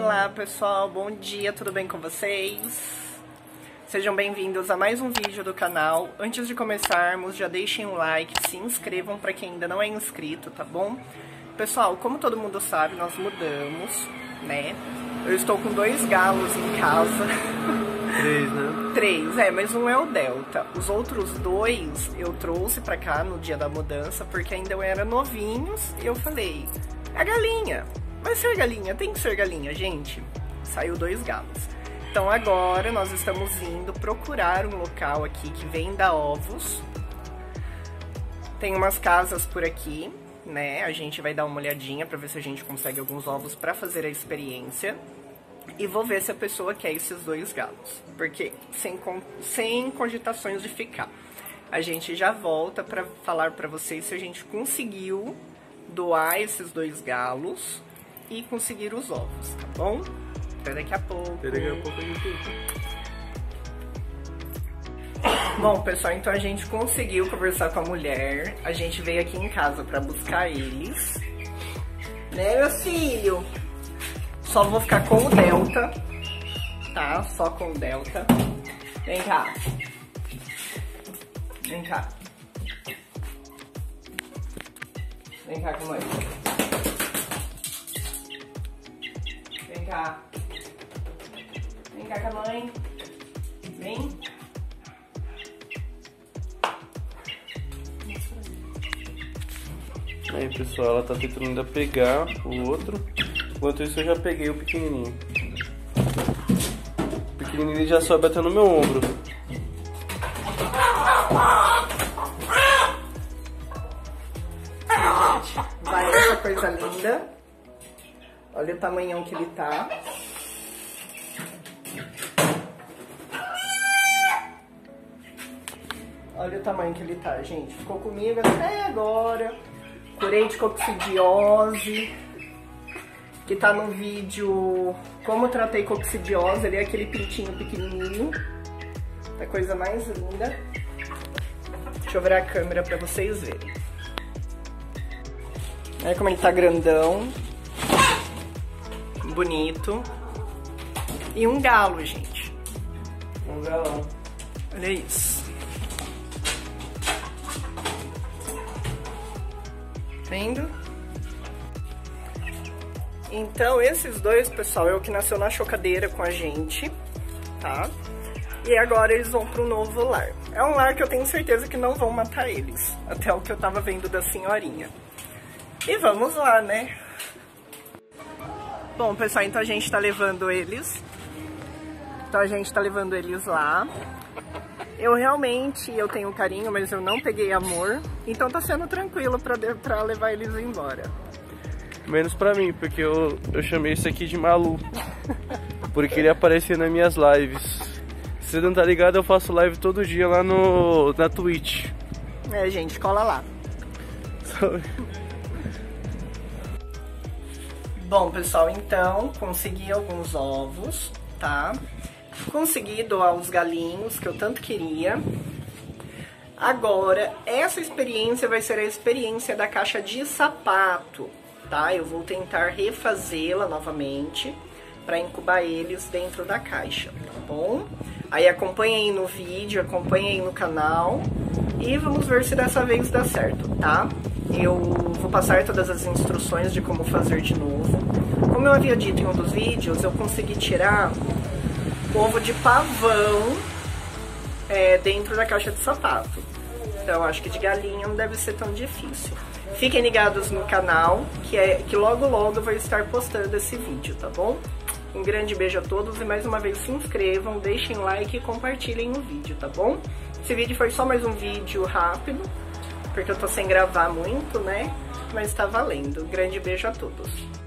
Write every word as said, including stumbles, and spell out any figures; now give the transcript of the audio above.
Olá pessoal, bom dia, tudo bem com vocês? Sejam bem-vindos a mais um vídeo do canal. Antes de começarmos, já deixem um like, se inscrevam para quem ainda não é inscrito, tá bom? Pessoal, como todo mundo sabe, nós mudamos, né? Eu estou com dois galos em casa. Três, né? Três, é, mas um é o Delta. Os outros dois eu trouxe pra cá no dia da mudança, porque ainda eu era novinhos, e eu falei, é galinha, vai ser galinha, tem que ser galinha, gente. Saiu dois galos. Então agora nós estamos indo procurar um local aqui que venda ovos. Tem umas casas por aqui, né? A gente vai dar uma olhadinha pra ver se a gente consegue alguns ovos pra fazer a experiência. E vou ver se a pessoa quer esses dois galos, porque sem, sem cogitações de ficar. A gente já volta pra falar pra vocês se a gente conseguiu doar esses dois galos e conseguir os ovos, tá bom? Até daqui a pouco. Até daqui a pouco a gente... Bom, pessoal, então a gente conseguiu conversar com a mulher. A gente veio aqui em casa pra buscar eles. Né, meu filho? Só vou ficar com o Delta, tá? Só com o Delta. Vem cá. Vem cá. Vem cá com a mãe. Vem cá. Vem cá com a mãe. Vem. Aí, pessoal, ela tá tentando ainda pegar o outro. Enquanto isso, eu já peguei o pequenininho. O pequenininho já sobe até no meu ombro. Vai essa coisa linda. Olha o tamanhão que ele tá. Olha o tamanho que ele tá, gente. Ficou comigo até agora. Curei de coccidiose. Que tá no vídeo como tratei coccidiose. Ele é aquele pintinho pequenininho. A coisa mais linda. Deixa eu virar a câmera pra vocês verem. Olha como ele tá grandão. Bonito. E um galo, gente. Um galão. Olha isso. Vendo? Então, esses dois, pessoal, é o que nasceu na chocadeira com a gente, tá? E agora eles vão para um novo lar. É um lar que eu tenho certeza que não vão matar eles. Até o que eu tava vendo da senhorinha. E vamos lá, né? Bom, pessoal, então a gente tá levando eles. Então a gente tá levando eles lá. Eu realmente, eu tenho carinho, mas eu não peguei amor. Então tá sendo tranquilo pra, pra levar eles embora. Menos pra mim, porque eu, eu chamei isso aqui de Malu. Porque ele aparecia nas minhas lives. Se você não tá ligado, eu faço live todo dia lá no, na Twitch. É, gente, cola lá. Bom, pessoal, então, consegui alguns ovos, tá? Consegui doar os galinhos, que eu tanto queria. Agora, essa experiência vai ser a experiência da caixa de sapato, tá? Eu vou tentar refazê-la novamente para incubar eles dentro da caixa, tá bom? Aí acompanhem no vídeo, acompanhem no canal e vamos ver se dessa vez dá certo, tá? Eu vou passar todas as instruções de como fazer de novo. Como eu havia dito em um dos vídeos, eu consegui tirar o ovo de pavão é, dentro da caixa de sapato. Então acho que de galinha não deve ser tão difícil. Fiquem ligados no canal, que, é, que logo logo eu vou estar postando esse vídeo, tá bom? Um grande beijo a todos e mais uma vez se inscrevam, deixem like e compartilhem o vídeo, tá bom? Esse vídeo foi só mais um vídeo rápido, porque eu tô sem gravar muito, né? Mas tá valendo. Um grande beijo a todos.